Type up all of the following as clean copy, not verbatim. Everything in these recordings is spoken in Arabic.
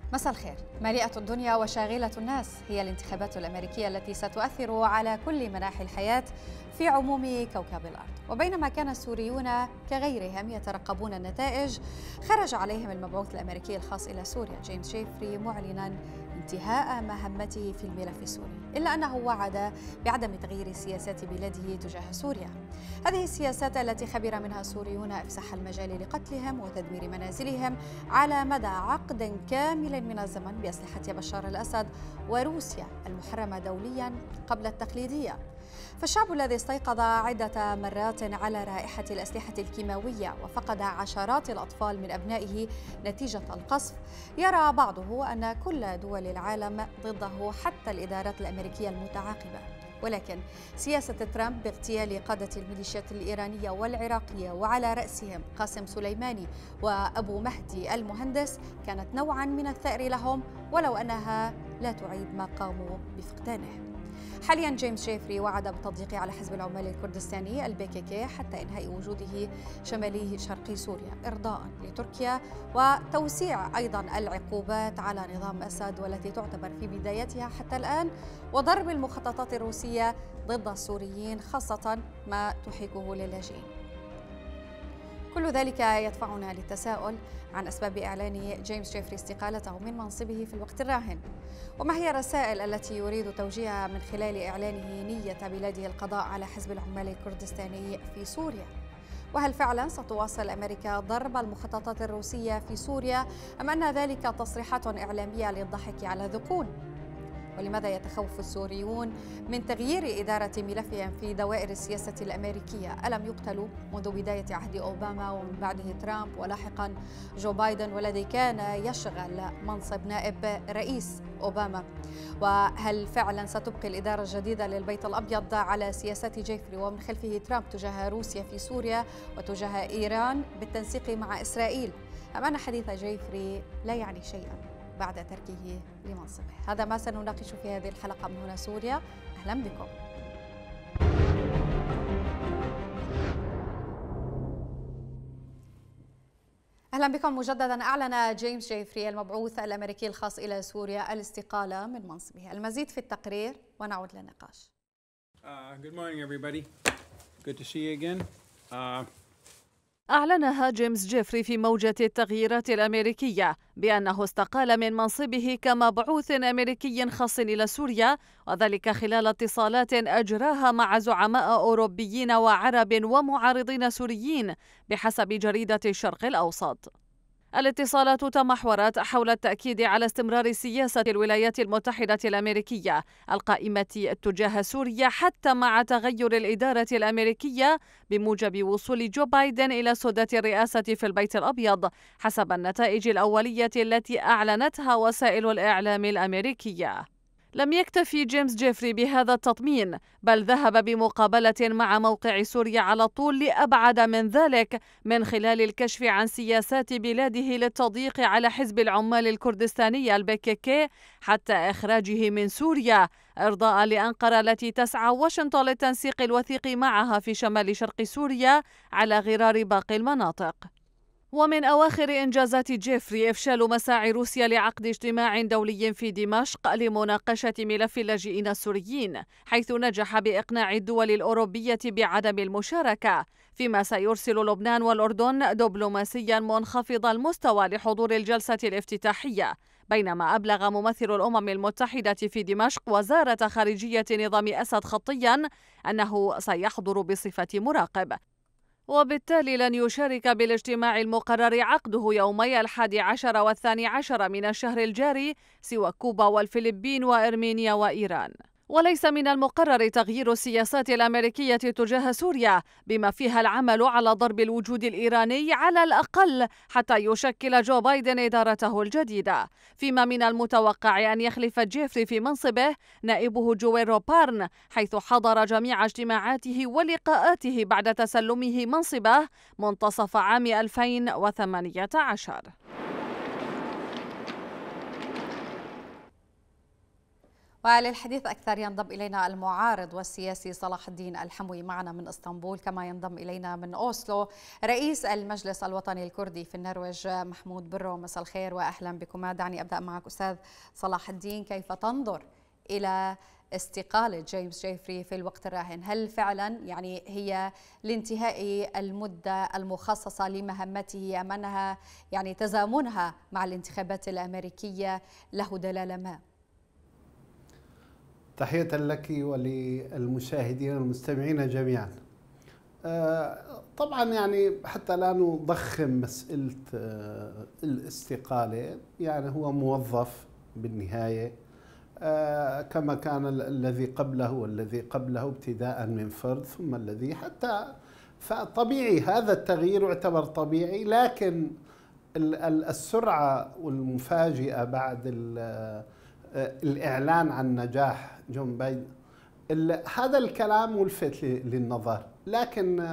مساء الخير. مليئة الدنيا وشاغلة الناس هي الانتخابات الأمريكية التي ستؤثر على كل مناحي الحياة في عموم كوكب الأرض. وبينما كان السوريون كغيرهم يترقبون النتائج، خرج عليهم المبعوث الأمريكي الخاص إلى سوريا جيمس جيفري معلنا انتهاء مهمته في الملف السوري، إلا أنه وعد بعدم تغيير سياسات بلاده تجاه سوريا. هذه السياسات التي خبر منها السوريون إفساح المجال لقتلهم وتدمير منازلهم على مدى عقد كامل من الزمن بأسلحة بشار الأسد وروسيا المحرمة دوليا قبل التقليدية. فالشعب الذي استيقظ عدة مرات على رائحة الأسلحة الكيماوية وفقد عشرات الأطفال من أبنائه نتيجة القصف، يرى بعضه أن كل دول العالم ضده حتى الإدارات الأمريكية المتعاقبة. ولكن سياسة ترامب باغتيال قادة الميليشيات الإيرانية والعراقية وعلى رأسهم قاسم سليماني وأبو مهدي المهندس كانت نوعا من الثأر لهم، ولو أنها لا تعيد ما قاموا بفقدانه. حاليا جيمس جيفري وعد بالتضييق على حزب العمال الكردستاني البي حتى إنهاء وجوده شمالي شرقي سوريا إرضاء لتركيا، وتوسيع أيضا العقوبات على نظام أسد والتي تعتبر في بدايتها حتى الآن، وضرب المخططات الروسية ضد السوريين خاصة ما تحيكه للاجئين. كل ذلك يدفعنا للتساؤل عن أسباب إعلان جيمس جيفري استقالته من منصبه في الوقت الراهن، وما هي الرسائل التي يريد توجيهها من خلال إعلانه نية بلاده القضاء على حزب العمال الكردستاني في سوريا. وهل فعلا ستواصل أمريكا ضرب المخططات الروسية في سوريا، أم أن ذلك تصريحات إعلامية للضحك على ذقون؟ ولماذا يتخوف السوريون من تغيير إدارة ملفهم في دوائر السياسة الأمريكية؟ ألم يقتلوا منذ بداية عهد أوباما ومن بعده ترامب ولاحقا جو بايدن والذي كان يشغل منصب نائب رئيس أوباما؟ وهل فعلا ستبقي الإدارة الجديدة للبيت الأبيض على سياسات جيفري ومن خلفه ترامب تجاه روسيا في سوريا وتجاه إيران بالتنسيق مع إسرائيل، أم أن حديث جيفري لا يعني شيئا بعد تركه لمنصبه؟ هذا ما سنناقش في هذه الحلقة من هنا سوريا. أهلا بكم. أهلا بكم مجددا. أعلن جيمس جيفري المبعوث الأمريكي الخاص إلى سوريا الاستقالة من منصبه. المزيد في التقرير ونعود للنقاش. Good morning everybody. Good to see you again. أعلنها جيمس جيفري في موجة التغييرات الأمريكية بأنه استقال من منصبه كمبعوث أمريكي خاص إلى سوريا، وذلك خلال اتصالات أجراها مع زعماء أوروبيين وعرب ومعارضين سوريين بحسب جريدة الشرق الأوسط. الاتصالات تمحورت حول التأكيد على استمرار سياسة الولايات المتحدة الأمريكية القائمة تجاه سوريا حتى مع تغير الإدارة الأمريكية بموجب وصول جو بايدن إلى سدة الرئاسة في البيت الأبيض حسب النتائج الأولية التي أعلنتها وسائل الإعلام الأمريكية. لم يكتفي جيمس جيفري بهذا التطمين، بل ذهب بمقابلة مع موقع سوريا على طول لأبعد من ذلك من خلال الكشف عن سياسات بلاده للتضييق على حزب العمال الكردستاني البي حتى إخراجه من سوريا إرضاء لأنقرة التي تسعى واشنطن للتنسيق الوثيق معها في شمال شرق سوريا على غرار باقي المناطق. ومن أواخر إنجازات جيفري إفشال مساعي روسيا لعقد اجتماع دولي في دمشق لمناقشة ملف اللاجئين السوريين، حيث نجح بإقناع الدول الأوروبية بعدم المشاركة، فيما سيرسل لبنان والأردن دبلوماسيا منخفض المستوى لحضور الجلسة الافتتاحية. بينما أبلغ ممثل الأمم المتحدة في دمشق وزارة خارجية نظام أسد خطيا أنه سيحضر بصفة مراقب، وبالتالي لن يشارك بالاجتماع المقرر عقده يومي 11 و12 من الشهر الجاري سوى كوبا والفلبين وإرمينيا وإيران. وليس من المقرر تغيير السياسات الأمريكية تجاه سوريا بما فيها العمل على ضرب الوجود الإيراني على الأقل حتى يشكل جو بايدن إدارته الجديدة، فيما من المتوقع أن يخلف جيفري في منصبه نائبه جويل روبارن، حيث حضر جميع اجتماعاته ولقاءاته بعد تسلمه منصبه منتصف عام 2018. وللحديث أكثر ينضم إلينا المعارض والسياسي صلاح الدين الحموي معنا من اسطنبول، كما ينضم إلينا من أوسلو رئيس المجلس الوطني الكردي في النرويج محمود برو. مساء الخير وأهلا بكما. دعني أبدأ معك أستاذ صلاح الدين، كيف تنظر إلى استقالة جيمس جيفري في الوقت الراهن؟ هل فعلا يعني هي لانتهاء المدة المخصصة لمهمته أم أنها يعني تزامنها مع الانتخابات الأمريكية له دلالة ما؟ تحية لك وللمشاهدين والمستمعين جميعا. طبعا يعني حتى لا نضخم مسألة الاستقالة، يعني هو موظف بالنهاية كما كان الذي قبله والذي قبله ابتداء من فرد ثم الذي حتى، فطبيعي هذا التغيير يعتبر طبيعي، لكن السرعة والمفاجئة بعد الإعلان عن نجاح جون بايدن، هذا الكلام ملفت للنظر، لكن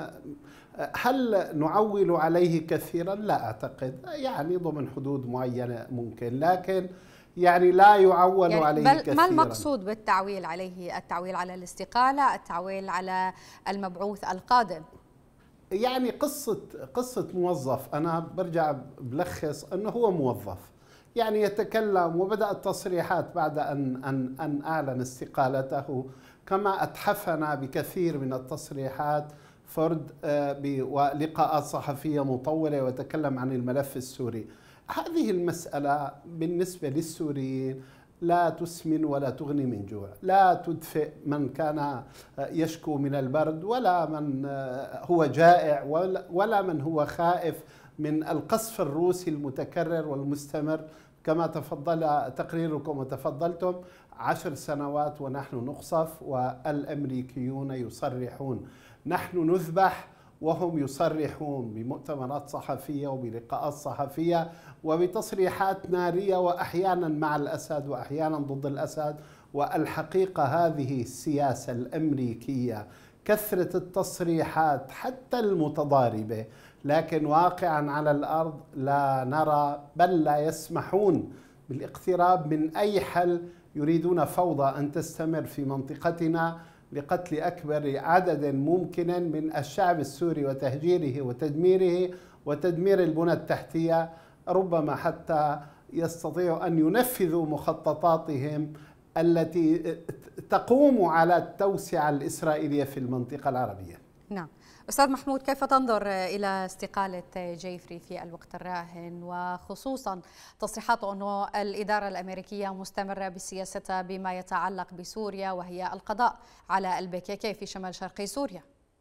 هل نعول عليه كثيرا؟ لا أعتقد، يعني ضمن حدود معينة ممكن، لكن يعني لا يعول يعني عليه كثيرا. ما المقصود بالتعويل عليه؟ التعويل على الاستقالة، التعويل على المبعوث القادم؟ يعني قصة موظف، أنا برجع بلخص أنه هو موظف يعني يتكلم، وبدأت تصريحات بعد أن أعلن استقالته، كما أتحفنا بكثير من التصريحات فرد ولقاءات صحفية مطولة وتكلم عن الملف السوري. هذه المسألة بالنسبة للسوريين لا تسمن ولا تغني من جوع، لا تدفئ من كان يشكو من البرد، ولا من هو جائع، ولا من هو خائف من القصف الروسي المتكرر والمستمر. كما تفضل تقريركم وتفضلتم، 10 سنوات ونحن نقصف والأمريكيون يصرحون، نحن نذبح وهم يصرحون بمؤتمرات صحفية وبلقاءات صحفية وبتصريحات نارية، وأحيانا مع الأسد وأحيانا ضد الأسد. والحقيقة هذه السياسة الأمريكية، كثرة التصريحات حتى المتضاربة، لكن واقعا على الأرض لا نرى بل لا يسمحون بالاقتراب من أي حل. يريدون فوضى أن تستمر في منطقتنا لقتل أكبر عدد ممكن من الشعب السوري وتهجيره وتدميره وتدمير البنى التحتية، ربما حتى يستطيعوا أن ينفذوا مخططاتهم التي تقوم على التوسعة الإسرائيلية في المنطقة العربية. نعم. أستاذ محمود، كيف تنظر إلى استقالة جيفري في الوقت الراهن، وخصوصا تصريحاته أنه الإدارة الأمريكية مستمرة بسياستها بما يتعلق بسوريا، وهي القضاء على البكك في شمال شرقي سوريا؟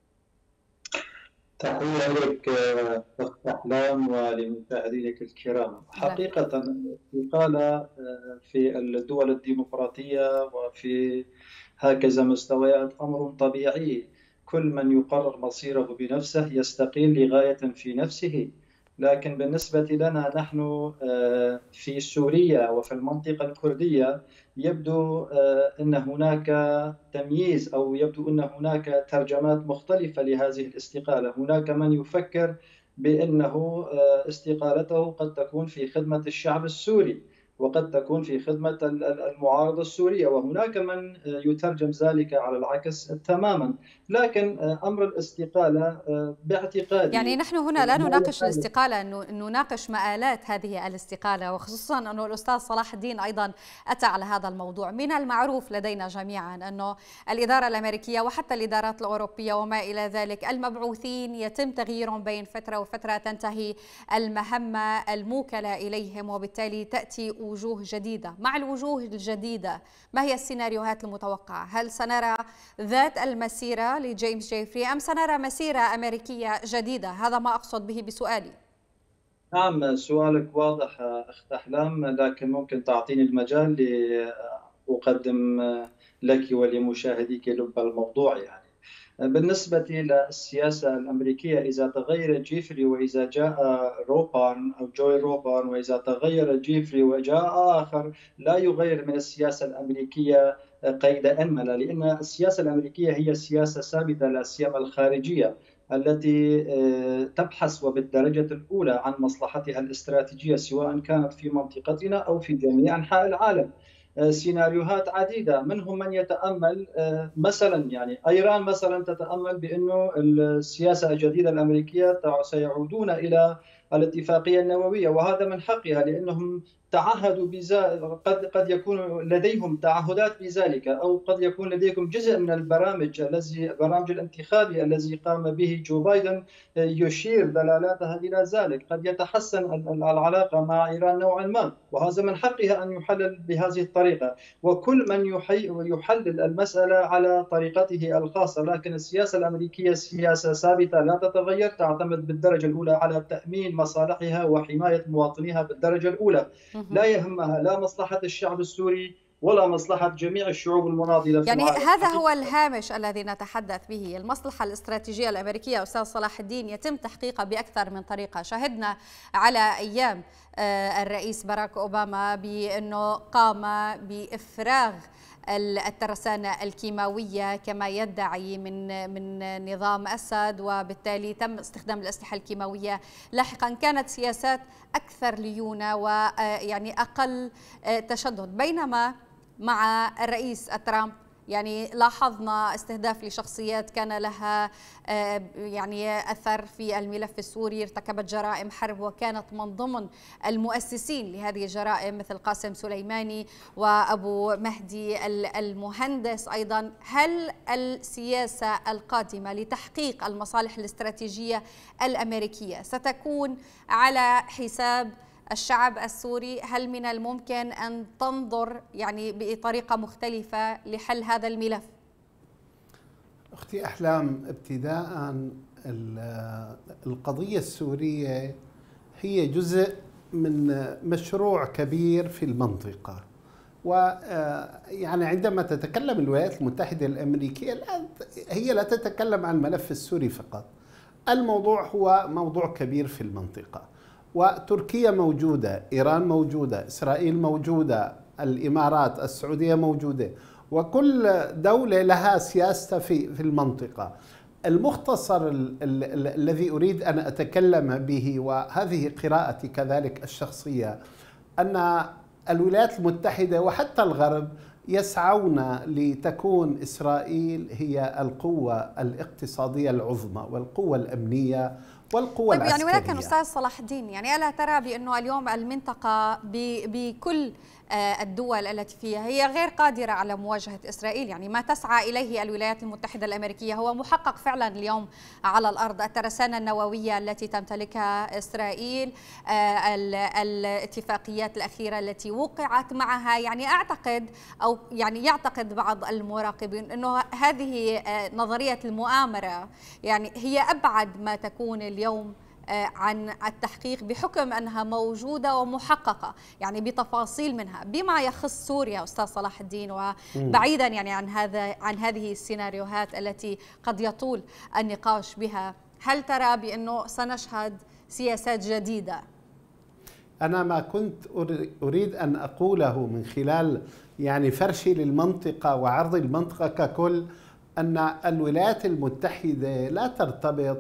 تحية لك أخت أحلام ولمشاهدينك الكرام. حقيقة الاستقالة في الدول الديمقراطية وفي هكذا مستويات أمر طبيعي. كل من يقرر مصيره بنفسه يستقيل لغاية في نفسه، لكن بالنسبة لنا نحن في سوريا وفي المنطقة الكردية يبدو أن هناك تمييز، أو يبدو أن هناك ترجمات مختلفة لهذه الاستقالة. هناك من يفكر بأنه استقالته قد تكون في خدمة الشعب السوري وقد تكون في خدمة المعارضة السورية، وهناك من يترجم ذلك على العكس تماما. لكن أمر الاستقالة باعتقادي، يعني نحن هنا لا نناقش الاستقالة، أنه نناقش مآلات هذه الاستقالة، وخصوصا أنه الأستاذ صلاح الدين أيضا أتى على هذا الموضوع. من المعروف لدينا جميعا أنه الإدارة الأمريكية وحتى الإدارات الأوروبية وما إلى ذلك، المبعوثين يتم تغييرهم بين فترة وفترة، تنتهي المهمة الموكلة إليهم، وبالتالي تأتي وجوه جديدة. مع الوجوه الجديدة ما هي السيناريوهات المتوقعة؟ هل سنرى ذات المسيرة لجيمس جيفري أم سنرى مسيرة أمريكية جديدة؟ هذا ما أقصد به بسؤالي. نعم، سؤالك واضح أخت أحلام، لكن ممكن تعطيني المجال لأقدم لك ولمشاهديك لب الموضوع. يعني بالنسبة للسياسة الأمريكية، إذا تغير جيفري وإذا جاء روبان أو جوي روبان، وإذا تغير جيفري وجاء آخر، لا يغير من السياسة الأمريكية قيد أنملة، لأن السياسة الأمريكية هي سياسة ثابتة، لا سيما الخارجية، التي تبحث وبالدرجة الأولى عن مصلحتها الاستراتيجية، سواء كانت في منطقتنا أو في جميع أنحاء العالم. سيناريوهات عديدة. منهم من يتأمل مثلا، يعني إيران مثلا تتأمل بأنه السياسة الجديدة الأمريكية سيعودون إلى الاتفاقية النووية، وهذا من حقها لأنهم تعهدوا قد يكون لديهم تعهدات بذلك، أو قد يكون لديكم جزء من البرامج الانتخابي الذي قام به جو بايدن يشير دلالاتها إلى ذلك. قد يتحسن العلاقة مع إيران نوعا ما، وهذا من حقها أن يحلل بهذه الطريقة، وكل من يحلل المسألة على طريقته الخاصة. لكن السياسة الأمريكية سياسة ثابتة لا تتغير، تعتمد بالدرجة الأولى على تأمين مصالحها وحماية مواطنيها بالدرجة الأولى. لا يهمها لا مصلحة الشعب السوري ولا مصلحة جميع الشعوب المناضلة. يعني هذا هو الهامش الذي نتحدث به، المصلحة الاستراتيجية الأمريكية أستاذ صلاح الدين يتم تحقيقها بأكثر من طريقة. شهدنا على أيام الرئيس باراك أوباما بأنه قام بإفراغ الترسانة الكيماوية كما يدعي من نظام أسد، وبالتالي تم استخدام الأسلحة الكيماوية لاحقا. كانت سياسات أكثر ليونة ويعني أقل تشدد، بينما مع الرئيس ترامب يعني لاحظنا استهداف لشخصيات كان لها يعني أثر في الملف السوري، ارتكبت جرائم حرب وكانت من ضمن المؤسسين لهذه الجرائم، مثل قاسم سليماني وأبو مهدي المهندس أيضا. هل السياسة القادمة لتحقيق المصالح الاستراتيجية الأمريكية ستكون على حساب الشعب السوري؟ هل من الممكن أن تنظر يعني بطريقة مختلفة لحل هذا الملف؟ أختي أحلام، ابتداء القضية السورية هي جزء من مشروع كبير في المنطقة، ويعني عندما تتكلم الولايات المتحدة الأمريكية هي لا تتكلم عن الملف السوري فقط، الموضوع هو موضوع كبير في المنطقة، وتركيا موجودة، إيران موجودة، إسرائيل موجودة، الإمارات، السعودية موجودة، وكل دولة لها سياستها في المنطقة. المختصر الذي أريد أن أتكلم به، وهذه قراءتي كذلك الشخصية، أن الولايات المتحدة وحتى الغرب يسعون لتكون إسرائيل هي القوة الاقتصادية العظمى والقوة الأمنية والقوة العسكرية. يعني ولكن أستاذ صلاح الدين، يعني ألا ترى بأنه اليوم المنطقة بكل الدول التي فيها هي غير قادرة على مواجهة إسرائيل؟ يعني ما تسعى إليه الولايات المتحدة الأمريكية هو محقق فعلا اليوم على الأرض. الترسانة النووية التي تمتلكها إسرائيل، الاتفاقيات الأخيرة التي وقعت معها، يعني أعتقد أو يعني يعتقد بعض المراقبين أنه هذه نظرية المؤامرة يعني هي أبعد ما تكون اليوم عن التحقيق، بحكم أنها موجودة ومحققة يعني بتفاصيل منها بما يخص سوريا أستاذ صلاح الدين، وبعيدا يعني عن هذه السيناريوهات التي قد يطول النقاش بها. هل ترى بأنه سنشهد سياسات جديدة؟ أنا ما كنت أريد أن أقوله من خلال يعني فرشي للمنطقة وعرض المنطقة ككل، أن الولايات المتحدة لا ترتبط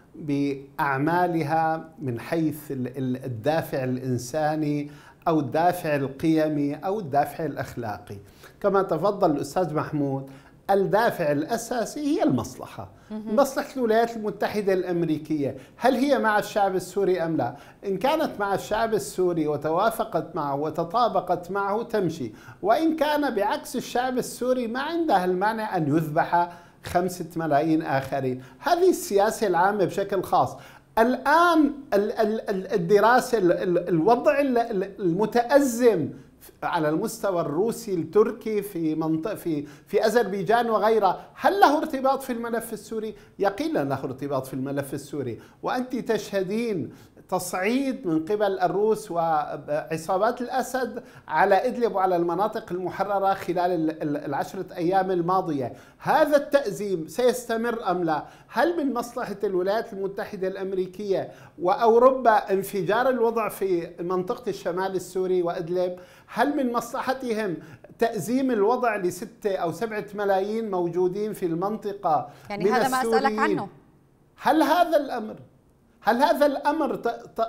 بأعمالها من حيث الدافع الإنساني أو الدافع القيمي أو الدافع الأخلاقي. كما تفضل الأستاذ محمود، الدافع الأساسي هي المصلحة، مصلحة الولايات المتحدة الأمريكية. هل هي مع الشعب السوري أم لا؟ إن كانت مع الشعب السوري وتوافقت معه وتطابقت معه تمشي، وإن كان بعكس الشعب السوري ما عندها المانع أن يذبح 5 ملايين آخرين. هذه السياسة العامة بشكل خاص. الآن الدراسة، الوضع المتأزم على المستوى الروسي التركي في منطقة في أذربيجان وغيرها، هل له ارتباط في الملف السوري؟ يقينا له ارتباط في الملف السوري. وأنت تشهدين تصعيد من قبل الروس وعصابات الأسد على إدلب وعلى المناطق المحررة خلال 10 أيام الماضية. هذا التأزيم سيستمر أم لا؟ هل من مصلحة الولايات المتحدة الأمريكية وأوروبا انفجار الوضع في منطقة الشمال السوري وإدلب؟ هل من مصلحتهم تأزيم الوضع ل6 أو 7 ملايين موجودين في المنطقة؟ يعني هذا ما أسألك عنه. هل هذا الأمر هل هذا الأمر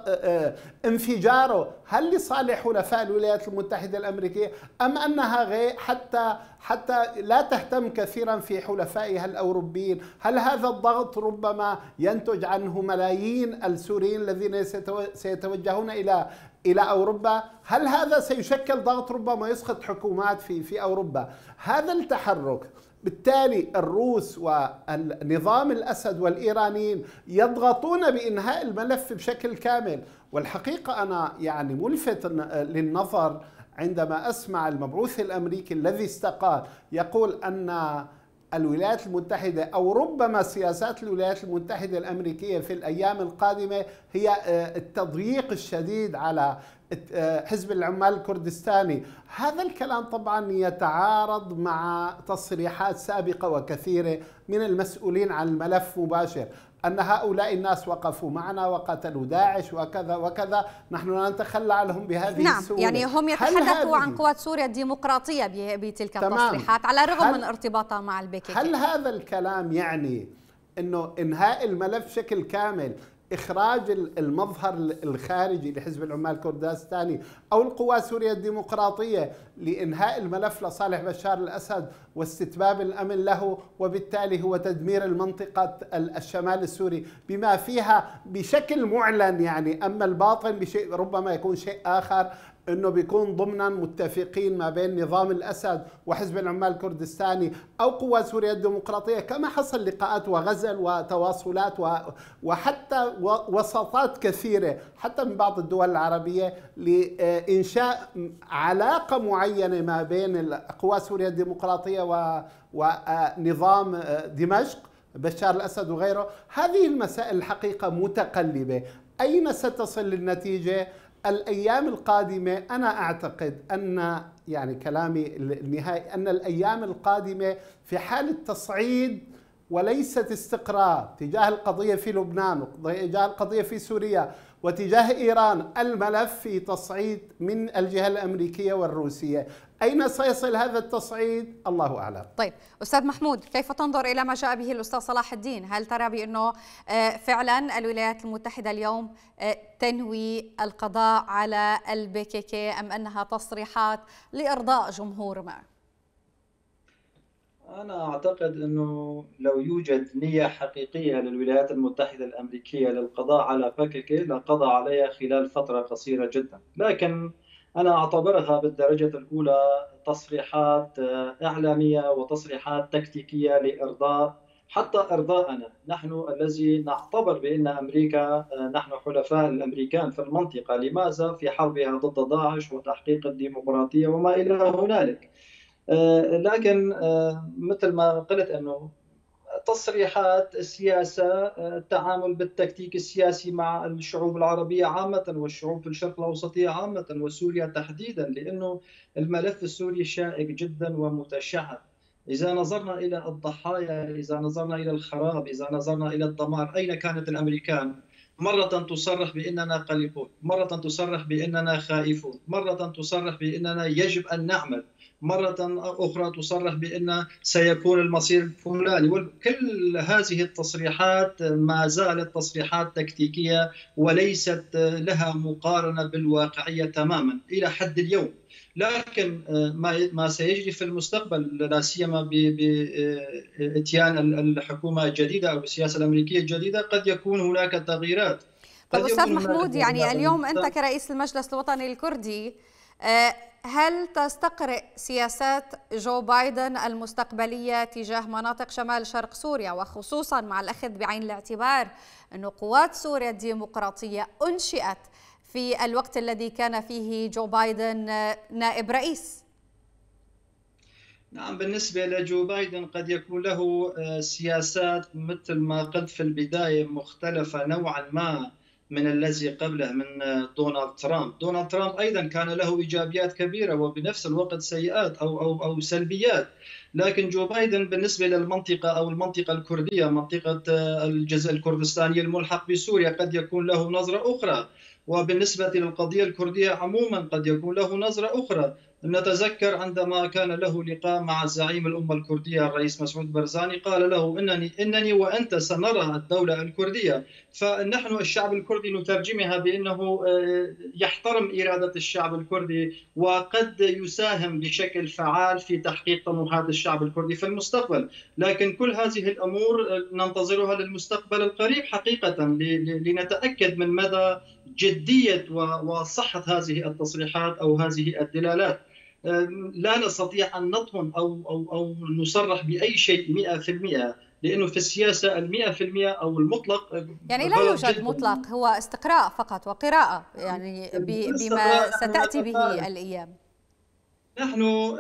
انفجاره هل لصالح حلفاء الولايات المتحدة الأمريكية أم أنها غير حتى لا تهتم كثيرا في حلفائها الأوروبيين؟ هل هذا الضغط ربما ينتج عنه ملايين السوريين الذين سيتوجهون إلى أوروبا؟ هل هذا سيشكل ضغط ربما يسقط حكومات في أوروبا؟ هذا التحرك بالتالي الروس والنظام الأسد والإيرانيين يضغطون بإنهاء الملف بشكل كامل. والحقيقة أنا يعني ملفت للنظر عندما أسمع المبعوث الأمريكي الذي استقال يقول أن الولايات المتحدة أو ربما سياسات الولايات المتحدة الأمريكية في الأيام القادمة هي التضييق الشديد على حزب العمال الكردستاني. هذا الكلام طبعا يتعارض مع تصريحات سابقة وكثيرة من المسؤولين عن الملف مباشر أن هؤلاء الناس وقفوا معنا وقتلوا داعش وكذا وكذا، نحن لا نتخلى عنهم بهذه السهولة. يعني هم يتحدثوا عن قوات سوريا الديمقراطية بتلك التصريحات على الرغم من ارتباطها مع البي-كي-كي. هل هذا الكلام يعني أنه إنهاء الملف بشكل كامل، إخراج المظهر الخارجي لحزب العمال الكردستاني أو القوى السورية الديمقراطية لإنهاء الملف لصالح بشار الأسد واستتباب الأمن له، وبالتالي هو تدمير المنطقة الشمال السوري بما فيها بشكل معلن يعني، أما الباطن بشيء ربما يكون شيء آخر، أنه بيكون ضمنا متفقين ما بين نظام الأسد وحزب العمال الكردستاني أو قوى سوريا الديمقراطية، كما حصل لقاءات وغزل وتواصلات وحتى وساطات كثيرة حتى من بعض الدول العربية لإنشاء علاقة معينة ما بين قوى سوريا الديمقراطية ونظام دمشق بشار الأسد وغيره. هذه المسائل الحقيقة متقلبة، أين ستصل النتيجة؟ الأيام القادمة أنا أعتقد أن يعني كلامي النهائي أن الأيام القادمة في حالة تصعيد وليست استقرار تجاه القضية في لبنان وتجاه القضية في سوريا وتجاه إيران، الملف في تصعيد من الجهة الأمريكية والروسية. أين سيصل هذا التصعيد؟ الله أعلم. طيب أستاذ محمود، كيف تنظر إلى ما جاء به الأستاذ صلاح الدين؟ هل ترى بأنه فعلا الولايات المتحدة اليوم تنوي القضاء على البي-كي-كي أم أنها تصريحات لإرضاء جمهور ما؟ أنا أعتقد أنه لو يوجد نية حقيقية للولايات المتحدة الأمريكية للقضاء على بي-كي-كي لقضى عليها خلال فترة قصيرة جدا، لكن أنا أعتبرها بالدرجة الأولى تصريحات إعلامية وتصريحات تكتيكية لإرضاء حتى إرضاءنا نحن الذي نعتبر بأن أمريكا نحن حلفاء الأمريكان في المنطقة، لماذا؟ في حربها ضد داعش وتحقيق الديمقراطية وما إلى هنالك. لكن مثل ما قلت أنه تصريحات السياسة، التعامل بالتكتيك السياسي مع الشعوب العربية عامة والشعوب في الشرق الأوسطية عامة وسوريا تحديدا، لأنه الملف السوري شائك جدا ومتشعب. إذا نظرنا إلى الضحايا، إذا نظرنا إلى الخراب، إذا نظرنا إلى الدمار، أين كانت الأمريكان؟ مرة تصرح بأننا قلقون، مرة تصرح بأننا خائفون، مرة تصرح بأننا يجب أن نعمل، مرة أخرى تصرح بأن سيكون المصير الفلاني. وكل هذه التصريحات ما زالت تصريحات تكتيكية وليست لها مقارنة بالواقعية تماما إلى حد اليوم. لكن ما سيجري في المستقبل لا سيما بإتيان الحكومة الجديدة أو السياسة الأمريكية الجديدة قد يكون هناك تغييرات. طيب أستاذ محمود، يعني اليوم أنت كرئيس المجلس الوطني الكردي هل تستقرئ سياسات جو بايدن المستقبلية تجاه مناطق شمال شرق سوريا، وخصوصا مع الأخذ بعين الاعتبار أن قوات سوريا الديمقراطية أنشئت في الوقت الذي كان فيه جو بايدن نائب رئيس؟ نعم، بالنسبة لجو بايدن قد يكون له سياسات مثل ما قلت في البداية مختلفة نوعا ما من الذي قبله من دونالد ترامب. دونالد ترامب أيضا كان له إيجابيات كبيرة وبنفس الوقت سيئات أو سلبيات، لكن جو بايدن بالنسبة للمنطقة أو المنطقة الكردية، منطقة الجزء الكردستاني الملحق بسوريا، قد يكون له نظرة أخرى، وبالنسبة للقضية الكردية عموما قد يكون له نظرة أخرى. نتذكر عندما كان له لقاء مع زعيم الأمة الكردية الرئيس مسعود بارزاني، قال له إنني وأنت سنرى الدولة الكردية. فنحن الشعب الكردي نترجمها بأنه يحترم إرادة الشعب الكردي، وقد يساهم بشكل فعال في تحقيق طموحات الشعب الكردي في المستقبل. لكن كل هذه الأمور ننتظرها للمستقبل القريب حقيقة، لنتأكد من مدى جدية وصحة هذه التصريحات أو هذه الدلالات. لا نستطيع أن نطمن أو نصرح بأي شيء 100%، لأنه في السياسة 100% أو المطلق يعني لا يوجد مطلق، هو استقراء فقط وقراءة يعني بما ستأتي به الأيام. نحن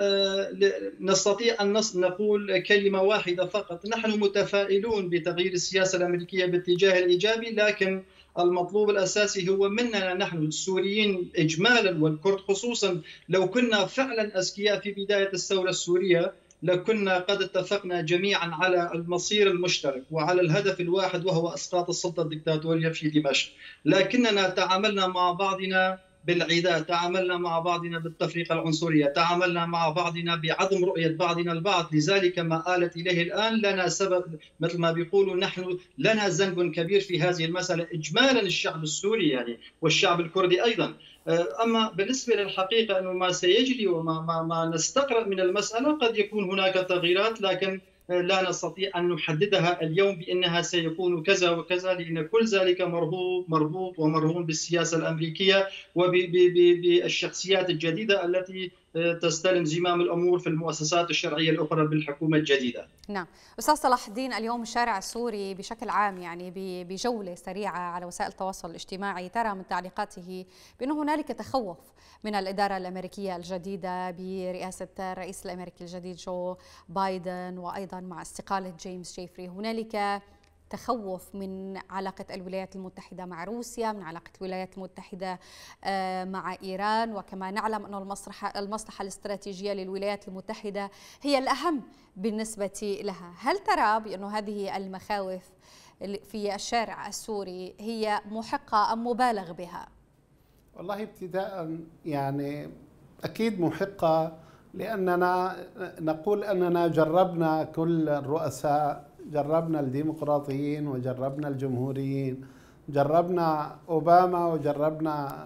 نستطيع أن نقول كلمة واحدة فقط: نحن متفائلون بتغيير السياسة الأمريكية باتجاه الإيجابي، لكن المطلوب الأساسي هو مننا نحن السوريين إجمالا والكرد خصوصا. لو كنا فعلا أذكياء في بداية الثورة السورية لكنا قد اتفقنا جميعا على المصير المشترك وعلى الهدف الواحد، وهو إسقاط السلطة الدكتاتورية في دمشق. لكننا تعاملنا مع بعضنا بالعداء، تعاملنا مع بعضنا بالتفرقة العنصرية، تعاملنا مع بعضنا بعدم رؤية بعضنا البعض. لذلك ما آلت إليه الآن لنا سبب، مثل ما بيقولوا نحن لنا ذنب كبير في هذه المسألة إجمالا، الشعب السوري يعني والشعب الكردي أيضا. أما بالنسبة للحقيقة أنه ما سيجري وما نستقرأ من المسألة قد يكون هناك تغييرات، لكن لا نستطيع أن نحددها اليوم بأنها سيكون كذا وكذا، لأن كل ذلك مربوط ومرهون بالسياسة الأمريكية وبالشخصيات الجديدة التي تستلم زمام الأمور في المؤسسات الشرعية الأخرى بالحكومة الجديدة. نعم. أستاذ صلاح الدين، اليوم الشارع السوري بشكل عام يعني بجولة سريعة على وسائل التواصل الاجتماعي ترى من تعليقاته بأن هنالك تخوف من الإدارة الأمريكية الجديدة برئاسة الرئيس الأمريكي الجديد جو بايدن، وأيضا مع استقالة جيمس جيفري هنالك تخوف من علاقة الولايات المتحدة مع روسيا، من علاقة الولايات المتحدة مع إيران، وكما نعلم أن المصلحة الاستراتيجية للولايات المتحدة هي الأهم بالنسبة لها. هل ترى بأن هذه المخاوف في الشارع السوري هي محقة أم مبالغ بها؟ والله ابتداء يعني أكيد محقة، لأننا نقول أننا جربنا كل الرؤساء، جربنا الديمقراطيين وجربنا الجمهوريين، جربنا أوباما وجربنا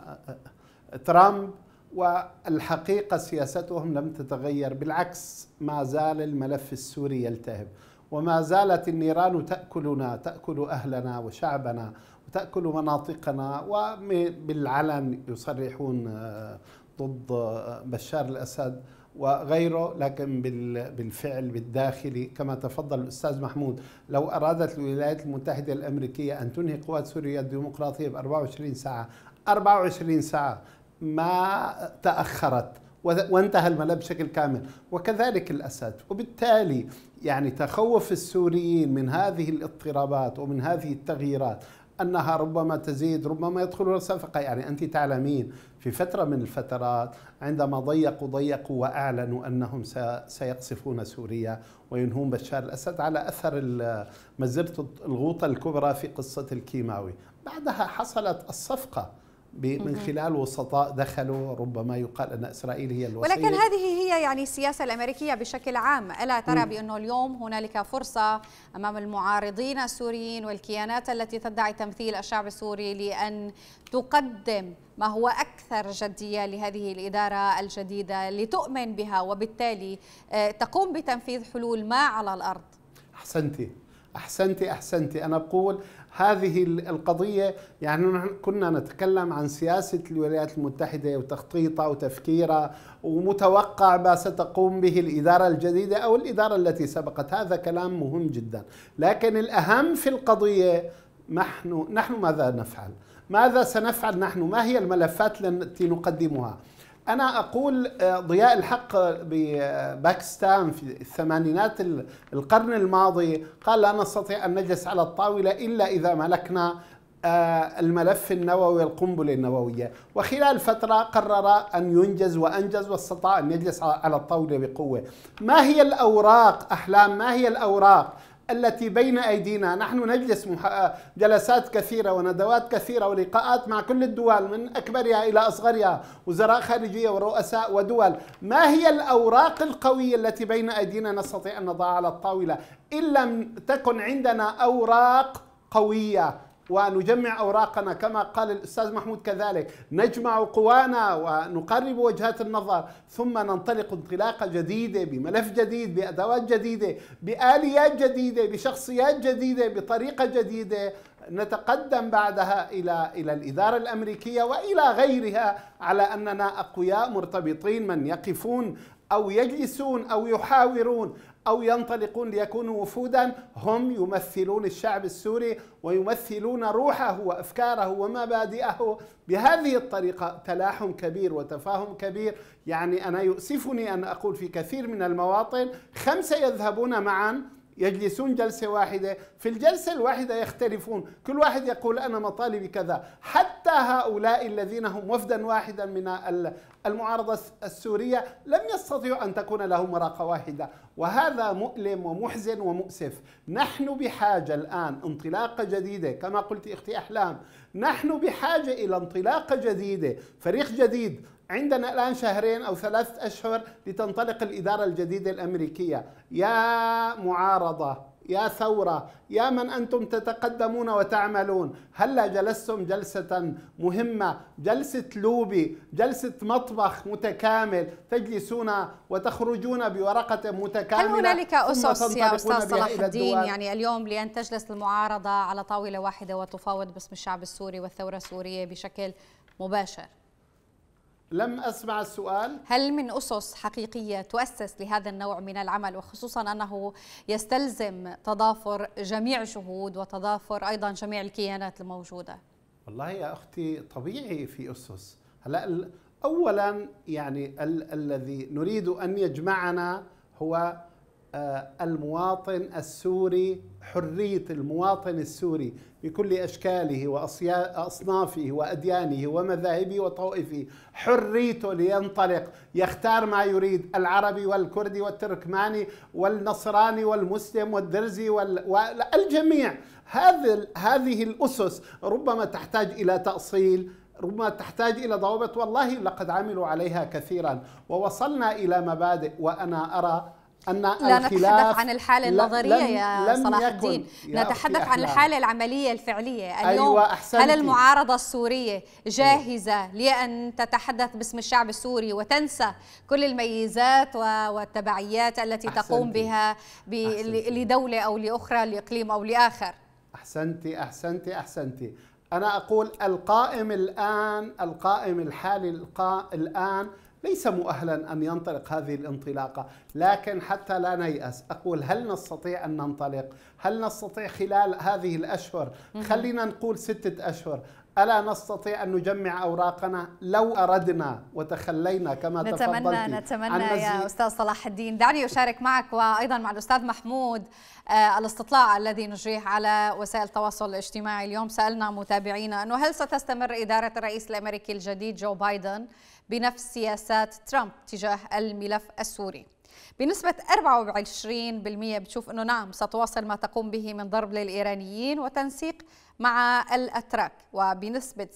ترامب، والحقيقة سياستهم لم تتغير، بالعكس ما زال الملف السوري يلتهب، وما زالت النيران تأكلنا، تأكل أهلنا وشعبنا وتأكل مناطقنا، وبالعلن يصرحون ضد بشار الأسد وغيره، لكن بالفعل بالداخلي كما تفضل الأستاذ محمود، لو أرادت الولايات المتحدة الأمريكية أن تنهي قوات سوريا الديمقراطية ب 24 ساعة 24 ساعة ما تأخرت وانتهى الملف بشكل كامل، وكذلك الأسد. وبالتالي يعني تخوف السوريين من هذه الاضطرابات ومن هذه التغييرات أنها ربما تزيد، ربما يدخلون صفقة. يعني أنت تعلمين في فترة من الفترات عندما ضيقوا وأعلنوا أنهم سيقصفون سوريا وينهون بشار الأسد على أثر مزرة الغوطة الكبرى في قصة الكيماوي، بعدها حصلت الصفقة من خلال وسطاء دخلوا، ربما يقال أن إسرائيل هي الوسيط. ولكن هذه هي يعني السياسة الأمريكية بشكل عام. ألا ترى بأنه اليوم هنالك فرصة أمام المعارضين السوريين والكيانات التي تدعي تمثيل الشعب السوري لأن تقدم ما هو أكثر جدية لهذه الإدارة الجديدة لتؤمن بها وبالتالي تقوم بتنفيذ حلول ما على الأرض؟ أحسنتي. أنا أقول هذه القضية، يعني كنا نتكلم عن سياسة الولايات المتحدة وتخطيطها وتفكيرها ومتوقع ما ستقوم به الإدارة الجديدة أو الإدارة التي سبقت، هذا كلام مهم جدا. لكن الأهم في القضية نحن ماذا نفعل؟ ماذا سنفعل نحن؟ ما هي الملفات التي نقدمها؟ أنا أقول ضياء الحق بباكستان في الثمانينات القرن الماضي قال لا نستطيع أن نجلس على الطاولة إلا إذا ملكنا الملف النووي والقنبلة النووية، وخلال فترة قرر أن ينجز وأنجز واستطاع أن يجلس على الطاولة بقوة. ما هي الأوراق أحلام؟ ما هي الأوراق التي بين أيدينا. نحن نجلس جلسات كثيرة وندوات كثيرة ولقاءات مع كل الدول من أكبرها إلى أصغرها، وزراء خارجية ورؤساء ودول. ما هي الأوراق القوية التي بين أيدينا نستطيع أن نضعها على الطاولة؟ إن لم تكن عندنا أوراق قوية ونجمع أوراقنا كما قال الأستاذ محمود، كذلك نجمع قوانا ونقرب وجهات النظر، ثم ننطلق انطلاقة جديدة بملف جديد، بأدوات جديدة، بآليات جديدة، بشخصيات جديدة، بطريقة جديدة، نتقدم بعدها إلى الإدارة الأمريكية وإلى غيرها على أننا أقوياء مرتبطين، من يقفون أو يجلسون أو يحاورون أو ينطلقون ليكونوا وفودا هم يمثلون الشعب السوري ويمثلون روحه وأفكاره ومبادئه بهذه الطريقة. تلاحم كبير وتفاهم كبير. يعني أنا يؤسفني أن أقول في كثير من المواطن 5 يذهبون معا يجلسون جلسة واحدة، في الجلسة الواحدة يختلفون، كل واحد يقول أنا مطالبي كذا. حتى هؤلاء الذين هم وفدا واحدا من المعارضة السورية لم يستطيعوا أن تكون لهم ورقة واحدة، وهذا مؤلم ومحزن ومؤسف. نحن بحاجة الآن انطلاقة جديدة كما قلت أختي أحلام، نحن بحاجة إلى انطلاقة جديدة، فريق جديد. عندنا الآن 2 أو 3 أشهر لتنطلق الإدارة الجديدة الأمريكية. يا معارضة، يا ثورة، يا من أنتم تتقدمون وتعملون، هلا جلستم جلسة مهمة، جلسة لوبي، جلسة مطبخ متكامل، تجلسون وتخرجون بورقة متكاملة. هل هنالك أسس يا أستاذ صلاح الدين يعني اليوم لأن تجلس المعارضة على طاولة واحدة وتفاوض باسم الشعب السوري والثورة السورية بشكل مباشر؟ لم أسمع السؤال. هل من أسس حقيقية تؤسس لهذا النوع من العمل، وخصوصا أنه يستلزم تضافر جميع الجهود وتضافر أيضا جميع الكيانات الموجودة؟ والله يا أختي طبيعي في أسس. هلا أولا يعني الذي نريد أن يجمعنا هو المواطن السوري، حرية المواطن السوري بكل أشكاله وأصنافه وأديانه ومذاهبه وطوائفه، حريته لينطلق يختار ما يريد، العربي والكردي والتركماني والنصراني والمسلم والدرزي والجميع. هذه الأسس ربما تحتاج إلى تأصيل، ربما تحتاج إلى ضوابط، والله لقد عملوا عليها كثيرا ووصلنا إلى مبادئ. وأنا أرى أن لا نتحدث عن الحالة النظرية يا صلاح الدين، نتحدث عن الحالة العملية الفعلية اليوم. أيوة، هل المعارضة السورية جاهزة لأن تتحدث باسم الشعب السوري وتنسى كل الميزات والتبعيات التي تقوم بها لدولة أو لأخرى، لإقليم أو لآخر؟ أحسنتي. أنا أقول القائم الحالي الآن ليس مؤهلا أن ينطلق هذه الانطلاقة، لكن حتى لا نيأس أقول هل نستطيع أن ننطلق؟ هل نستطيع خلال هذه الأشهر، خلينا نقول 6 أشهر، ألا نستطيع أن نجمع أوراقنا لو أردنا وتخلينا كما تفضلتي؟ نتمنى يا أستاذ صلاح الدين. دعني أشارك معك وأيضا مع الأستاذ محمود الاستطلاع الذي نجريه على وسائل التواصل الاجتماعي اليوم. سألنا متابعينا أنه هل ستستمر إدارة الرئيس الأمريكي الجديد جو بايدن بنفس سياسات ترامب تجاه الملف السوري؟ بنسبة 24% بتشوف أنه نعم ستواصل ما تقوم به من ضرب للإيرانيين وتنسيق مع الأتراك، وبنسبة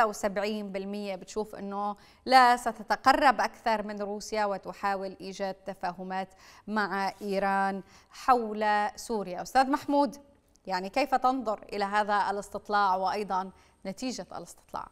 76% بتشوف أنه لا ستتقرب أكثر من روسيا وتحاول إيجاد تفاهمات مع إيران حول سوريا. أستاذ محمود، يعني كيف تنظر إلى هذا الاستطلاع وأيضا نتيجة الاستطلاع؟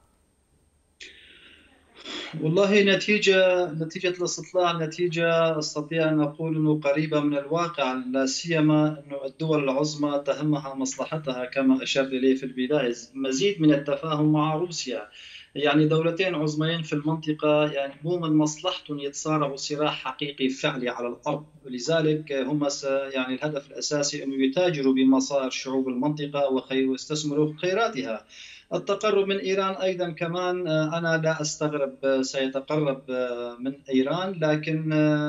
والله نتيجة الاستطلاع نتيجة أستطيع أن أقول أنه قريبة من الواقع، لا سيما أنه الدول العظمى تهمها مصلحتها كما أشرت إليه في البداية، مزيد من التفاهم مع روسيا. يعني دولتين عظميين في المنطقة، يعني مو من مصلحتهم يتصارعوا صراع حقيقي فعلي على الأرض، ولذلك هم يعني الهدف الأساسي أنه يتاجروا بمصائر شعوب المنطقة ويستثمروا خيراتها. التقرب من إيران أيضا كمان أنا لا أستغرب سيتقرب من إيران، لكن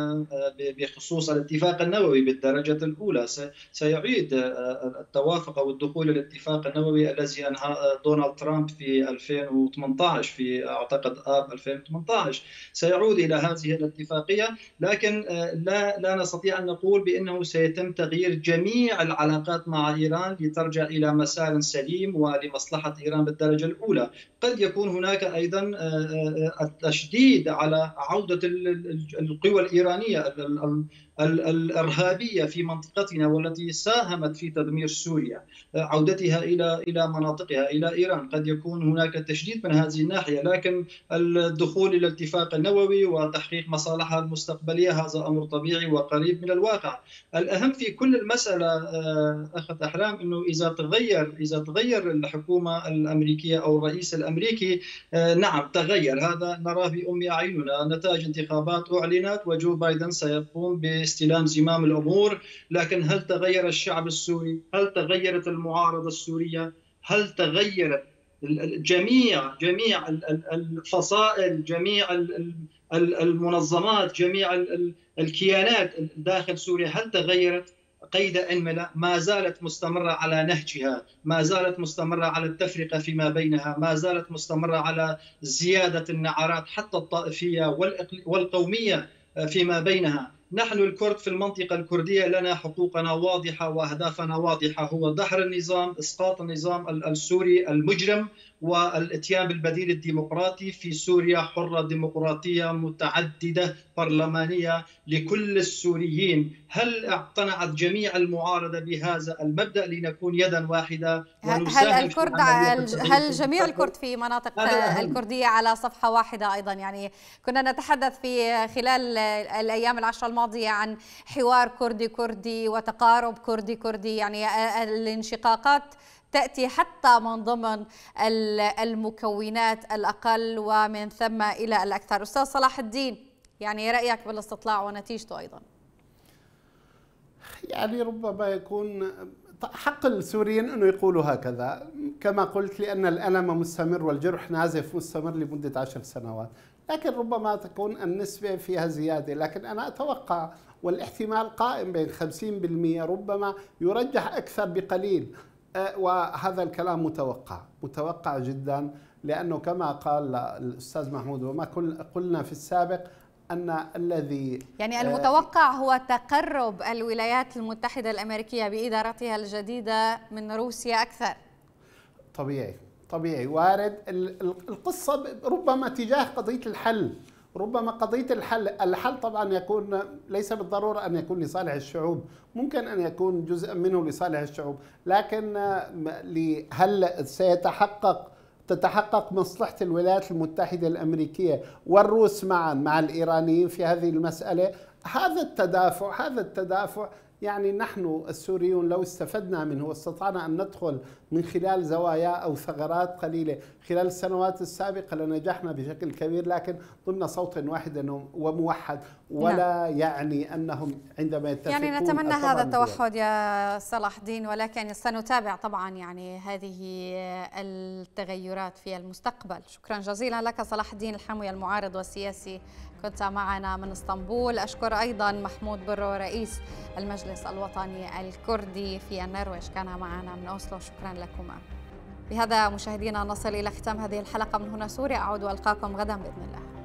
بخصوص الاتفاق النووي بالدرجة الأولى سيعيد التوافق أو الدخول الاتفاق النووي الذي أنهى دونالد ترامب في 2018 في أعتقد آب 2018 سيعود إلى هذه الاتفاقية، لكن لا نستطيع أن نقول بأنه سيتم تغيير جميع العلاقات مع إيران لترجع إلى مسار سليم ولمصلحة إيران بالدرجة الأولى. قد يكون هناك أيضا التشديد على عودة القوى الإيرانية الإرهابية في منطقتنا والتي ساهمت في تدمير سوريا، عودتها إلى مناطقها إلى إيران. قد يكون هناك تشديد من هذه الناحية، لكن الدخول إلى الاتفاق النووي وتحقيق مصالحها المستقبلية هذا أمر طبيعي وقريب من الواقع. الأهم في كل المسألة أخت أحلام أنه إذا تغير الحكومة الأمريكية أو الرئيس الأمريكي، نعم تغير، هذا نراه بأم أعيننا. نتائج انتخابات أعلنت وجو بايدن سيقوم باستلام زمام الأمور، لكن هل تغير الشعب السوري؟ هل تغيرت المعارضة السورية؟ هل تغيرت جميع الفصائل، جميع المنظمات، جميع الكيانات داخل سوريا؟ هل تغيرت؟ قيد أنملة ما زالت مستمرة على نهجها، ما زالت مستمرة على التفرقة فيما بينها، ما زالت مستمرة على زيادة النعرات حتى الطائفية والقومية فيما بينها. نحن الكرد في المنطقة الكردية لنا حقوقنا واضحة وأهدافنا واضحة، هو دحر النظام، إسقاط النظام السوري المجرم، والاتيان بالبديل الديمقراطي في سوريا حرة ديمقراطية متعددة برلمانية لكل السوريين. هل اقتنعت جميع المعارضة بهذا المبدأ لنكون يدا واحدة ونساهم هل جميع الكرد في مناطق الكردية على صفحة واحدة أيضا؟ يعني كنا نتحدث في خلال الأيام العشر الماضية عن حوار كردي وتقارب كردي، يعني الانشقاقات تأتي حتى من ضمن المكونات الأقل ومن ثم إلى الأكثر. أستاذ صلاح الدين، يعني رأيك بالاستطلاع ونتيجته أيضا؟ يعني ربما يكون حق السوريين أنه يقولوا هكذا كما قلت، لأن الألم مستمر والجرح نازف مستمر لمدة 10 سنوات، لكن ربما تكون النسبة فيها زيادة. لكن أنا أتوقع والاحتمال قائم بين 50%، ربما يرجح أكثر بقليل، وهذا الكلام متوقع جدا، لأنه كما قال الأستاذ محمود وما قلنا في السابق أن الذي يعني المتوقع هو تقرب الولايات المتحدة الأمريكية بإدارتها الجديدة من روسيا أكثر. طبيعي وارد. القصة ربما تجاه قضية الحل، ربما قضية الحل طبعا يكون ليس بالضرورة أن يكون لصالح الشعوب، ممكن أن يكون جزء منه لصالح الشعوب، لكن هل تتحقق مصلحة الولايات المتحدة الأمريكية والروس معا مع الإيرانيين في هذه المسألة؟ هذا التدافع يعني نحن السوريون لو استفدنا منه واستطعنا أن ندخل من خلال زوايا أو ثغرات قليلة خلال السنوات السابقة لنجحنا بشكل كبير، لكن ضمن صوت واحد وموحد، ولا يعني أنهم عندما يتفقون. يعني نتمنى هذا التوحد يا صلاح الدين، ولكن سنتابع طبعا يعني هذه التغيرات في المستقبل. شكرا جزيلا لك صلاح الدين الحموي المعارض والسياسي، كنت معنا من اسطنبول. أشكر أيضا محمود برو رئيس المجلس الوطني الكردي في النرويج، كان معنا من أوسلو. شكرا لكما. بهذا مشاهدينا نصل إلى ختام هذه الحلقة من هنا سوريا. أعود وألقاكم غدا بإذن الله.